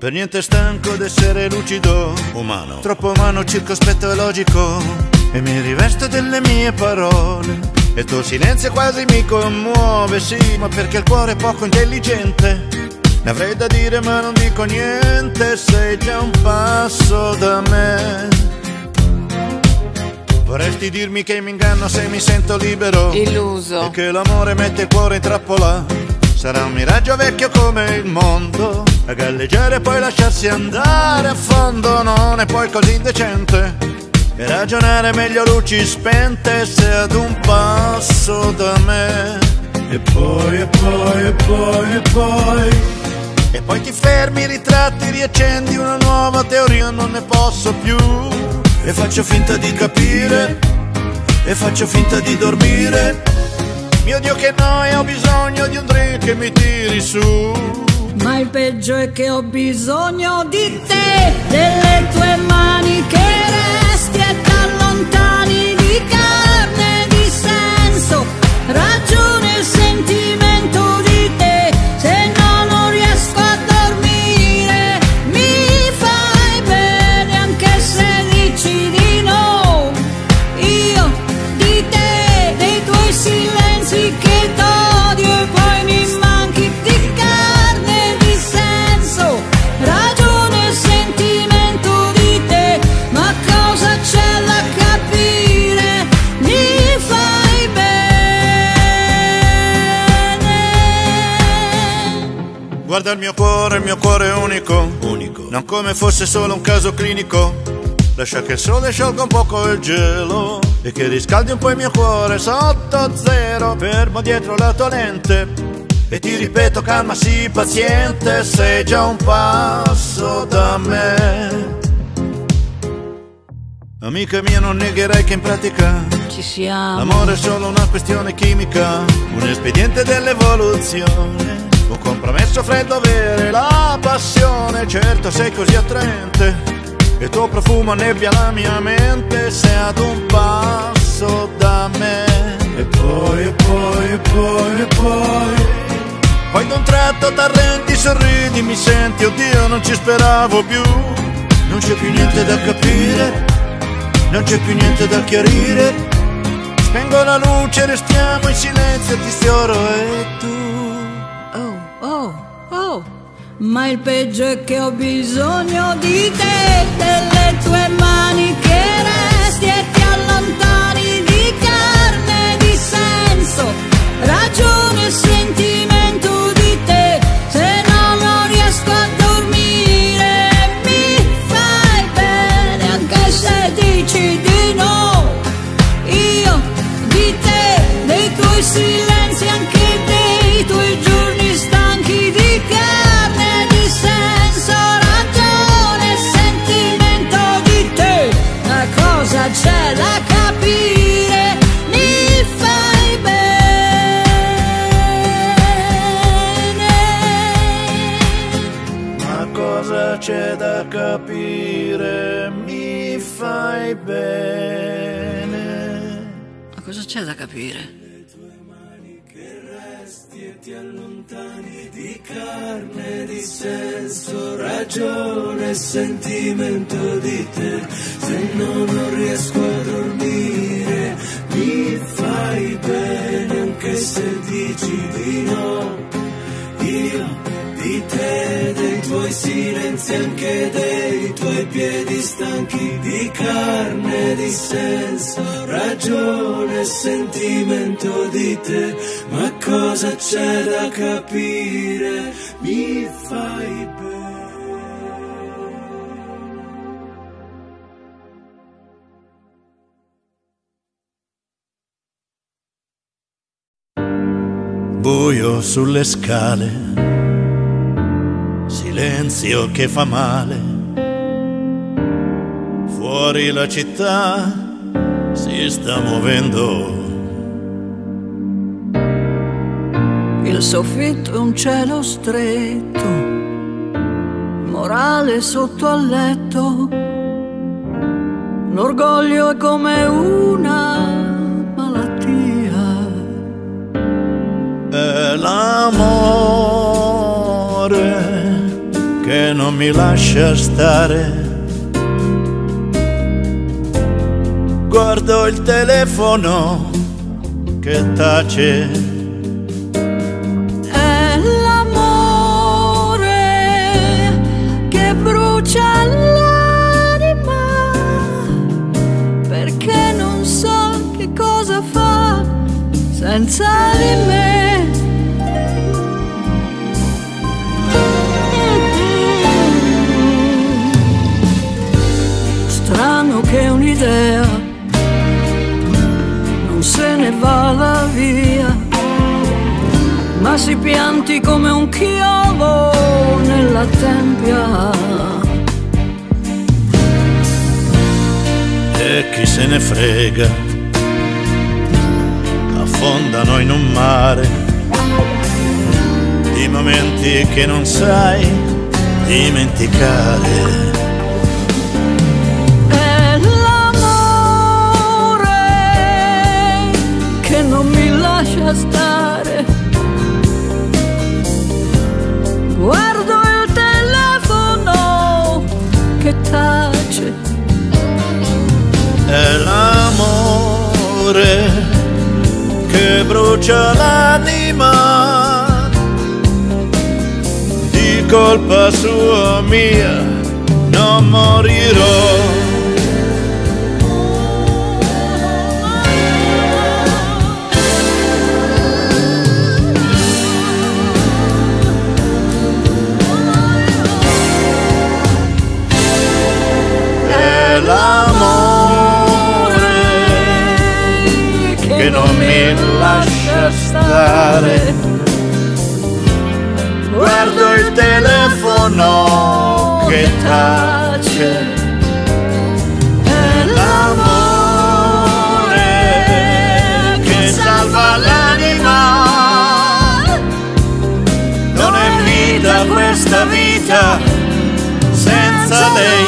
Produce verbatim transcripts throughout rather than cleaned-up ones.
Per niente stanco d'essere lucido, umano, troppo umano, circospetto e logico, e mi rivesto delle mie parole, e il tuo silenzio quasi mi commuove, sì, ma perché il cuore è poco intelligente. Ne avrei da dire ma non dico niente, sei già un passo da me. Vorresti dirmi che mi inganno se mi sento libero, illuso, e che l'amore mette il cuore in trappola. Sarà un miraggio vecchio come il mondo, a galleggiare e poi lasciarsi andare a fondo. Non è poi così indecente, e ragionare meglio a luci spente, se ad un passo da me. E poi, e poi, e poi, e poi E poi ti fermi, ritratti, riaccendi una nuova teoria, non ne posso più. E faccio finta di capire, e faccio finta di dormire. Mio Dio che noia, ho bisogno di un drink che mi tiri su. Ma il peggio è che ho bisogno di te, delle tue mani che resti e t'allontani, di carne, di senso, ragione e sentimento di te. Se no non riesco a dormire, mi fai bene anche se dici di no. Io di te, dei tuoi silenzi che t'odio e poi mi manchi, di carne, di senso, ragione e sentimento di te. Ma cosa c'è da capire? Mi fai bene. Guarda il mio cuore, il mio cuore è unico, unico, non come fosse solo un caso clinico. Lascia che il sole sciolga un poco il gelo e che riscaldi un po' il mio cuore sotto zero. Fermo dietro la tua lente e ti ripeto calma, sii paziente, sei già un passo da me. Amica mia, non negherai che in pratica Ci siamo. l'amore è solo una questione chimica, un espediente dell'evoluzione, un compromesso freddo avere la passione. Certo sei così attraente, il tuo profumo annebbia la mia mente, sei ad un passo da me. E poi, e poi, e poi, e poi Poi d'un tratto t'arrendi, sorridi, mi senti, oddio non ci speravo più. Non c'è più niente da capire, non c'è più niente da chiarire. Spengo la luce, restiamo in silenzio, ti sfioro e tu. Oh, oh, oh. Ma il peggio è che ho bisogno di te, delle tue mani che resti e ti allontani, di carne, di senso, ragione e sentimento di te. Se no non riesco a dormire, mi fai bene anche se dici di no. Io di te, dei tuoi silenzi, anche dei tuoi giorni stanchi, di carne, di senso, ragione e sentimento di te. Ma cosa c'è da capire? Mi fai bene. Ma cosa c'è da capire? Mi fai bene. Ma cosa c'è da capire? E ti allontani, di carne, di senso, ragione e sentimento di te. Se no non riesco a dormire, mi fai bene anche se dici di no. Io di te, dei tuoi silenzi, anche dei tuoi piedi stanchi, di carne, di senso, ragione e sentimento di te. Ma cosa c'è da capire? Mi fai bene. Buio sulle scale, silenzio che fa male. Fuori la città si sta muovendo. Il soffitto è un cielo stretto, morale sotto al letto. L'orgoglio è come una malattia. È l'amore che non mi lascia stare. Guardo il telefono che tace. È l'amore che brucia l'anima, perché non so che cosa fa senza di me. Strano che un'idea non se ne vada via, ma si pianti come un chiodo nella tempia. E chi se ne frega, affondano in un mare di momenti che non sai dimenticare. È l'amore che non mi lascia stare. Guardo il telefono che tace. È l'amore che brucia l'anima, di colpa sua mia non morirò. È l'amore che non mi lascia stare. Guardo il telefono che tace. È l'amore che salva l'anima. Non è vita questa vita senza lei.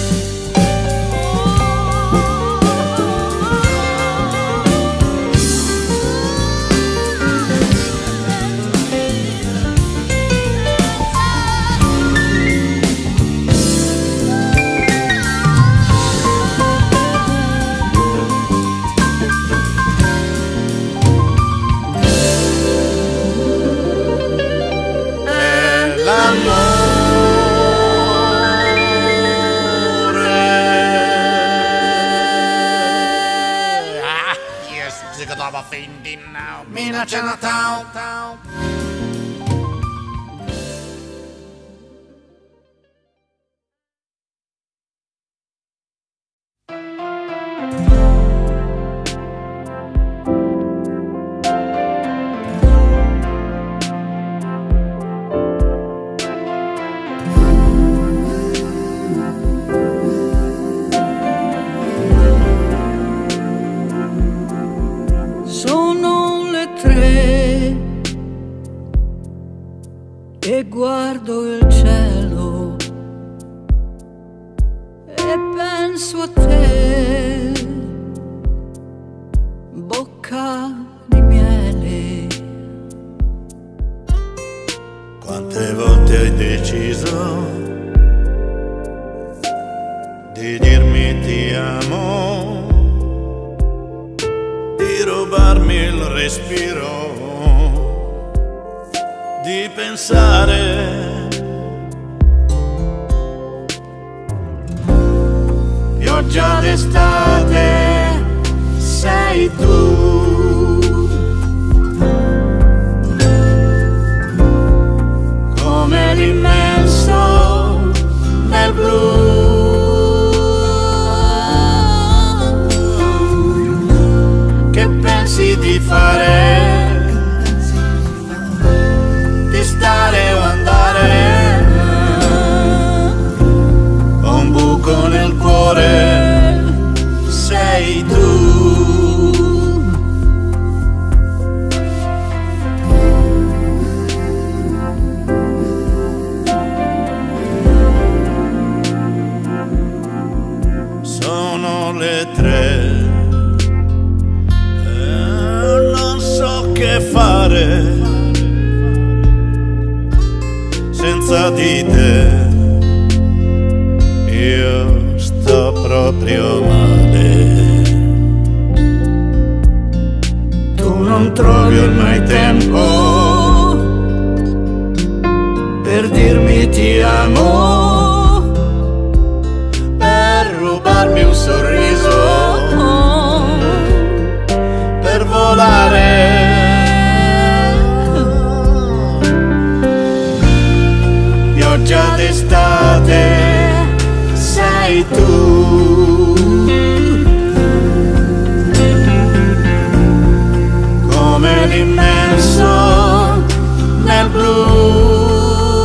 Mina Chinatown. E guardo il cielo e penso a te, bocca di miele. Quante volte hai deciso di dirmi ti amo, di rubarmi il respiro, di pensare pioggia d'estate sei tu, come l'immenso nel blu, che pensi di fare? Stare o andare, ho un buco nel cuore, sei tu. Sono le tre e non so che fare senza di te. proprio male. Tu non trovi ormai tempo per dirmi ti amo, per rubarmi un sorriso, per volare. Pioggia d'estate sei tu, come l'immenso nel blu,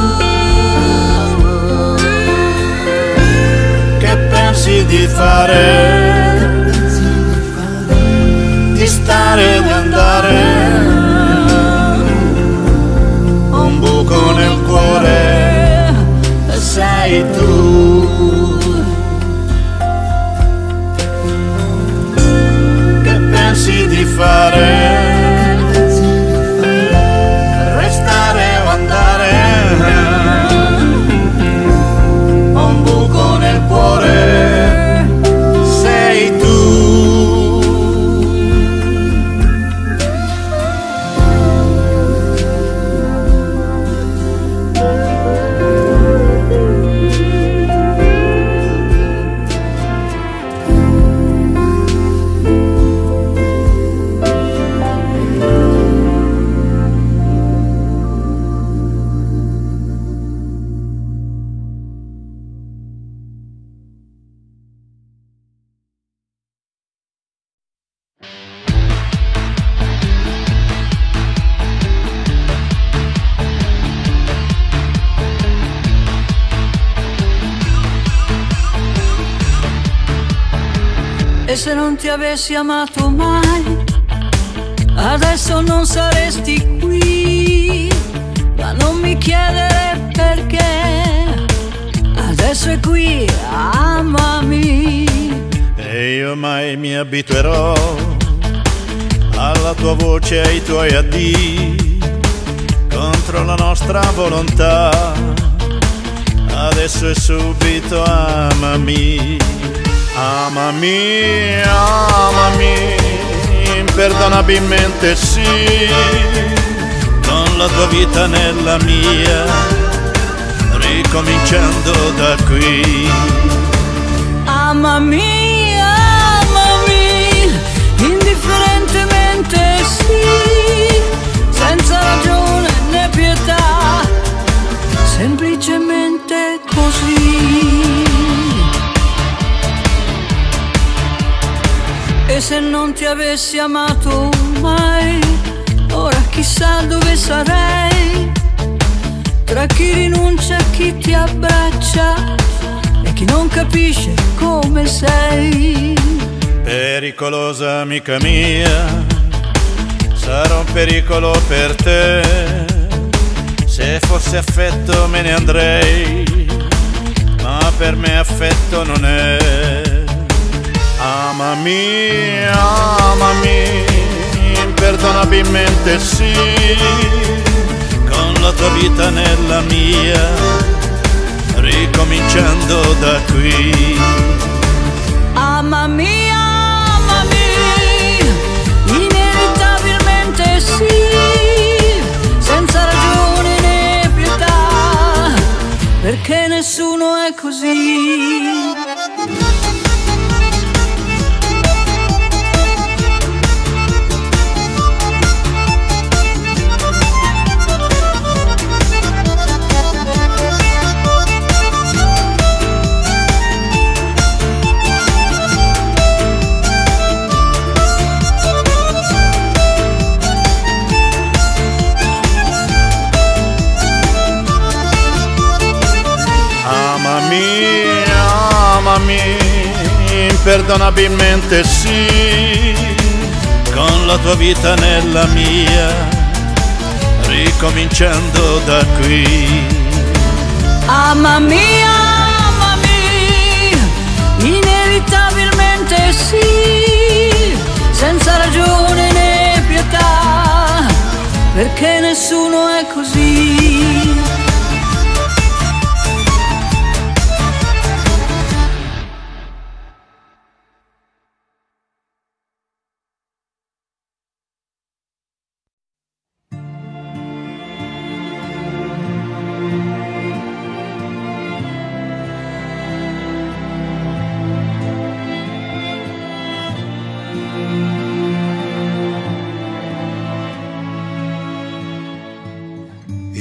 che pensi di fare, di stare, di andare, un buco nel cuore sei tu, che pensi di fare, restare o andare, un buco nel cuore sei tu. E se non ti avessi amato mai, adesso non saresti qui. Ma non mi chiedere perché, adesso è qui, amami. E io mai mi abituerò alla tua voce, ai tuoi addii, contro la nostra volontà. Adesso è subito, amami. Amami, amami, imperdonabilmente sì, con la tua vita nella mia, ricominciando da qui. Amami, amami, indifferentemente sì, senza ragione né pietà, semplicemente così. E se non ti avessi amato mai, ora chissà dove sarei, tra chi rinuncia, chi ti abbraccia e chi non capisce come sei. Pericolosa amica mia, sarò un pericolo per te, se fosse affetto me ne andrei, ma per me affetto non è. Amami, amami, imperdonabilmente sì, con la tua vita nella mia, ricominciando da qui. Amami, amami, inevitabilmente sì, senza ragione né pietà, perché nessuno è così. Amami, imperdonabilmente sì, con la tua vita nella mia, ricominciando da qui. Amami, amami, inevitabilmente sì, senza ragione né pietà, perché nessuno è così.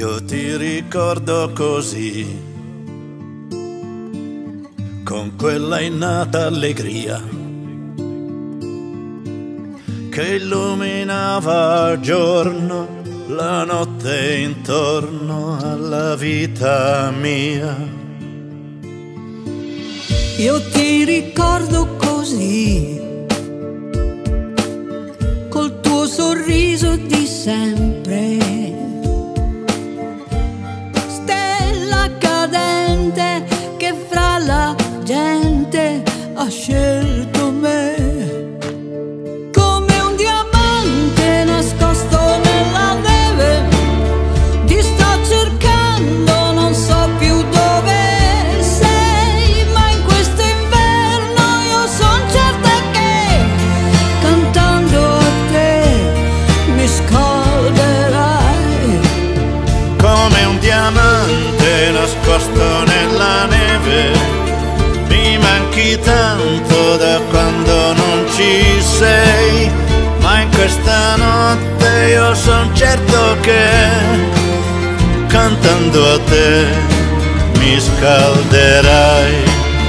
Io ti ricordo così, con quella innata allegria che illuminava il giorno, la notte intorno alla vita mia. Io ti ricordo così, col tuo sorriso di sempre, stella cadente che fra la gente ha scelto me. Come un diamante nascosto nella neve, ti sto cercando, non so più dove sei, ma in questo inverno io son certa che cantando a te mi scalderai. Come un diamante nascosto nella neve, mi manchi tanto da quando non ci sei, ma in questa notte io son certo che cantando a te mi scalderai.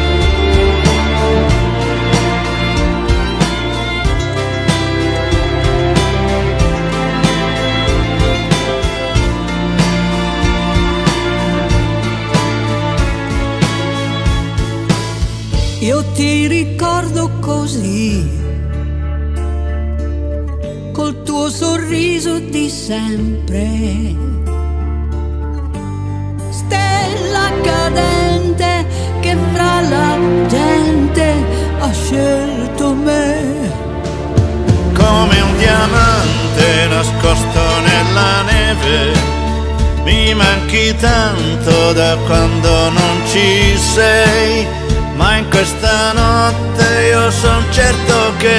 Io ti ricordo così, col tuo sorriso di sempre, stella cadente che fra la gente ha scelto me. Come un diamante nascosto nella neve, mi manchi tanto da quando non ci sei, ma in questa notte io son certo che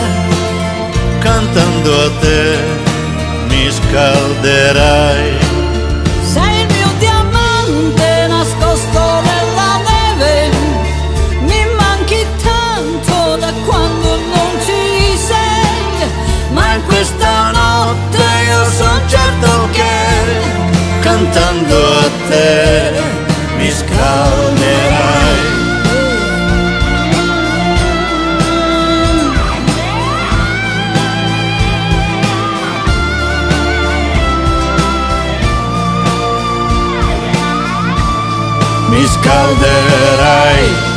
cantando a te mi scalderai. Sei il mio diamante nascosto nella neve, mi manchi tanto da quando non ci sei, ma in questa notte io son certo che Cantando a te mi scalderai. Mi scalderai.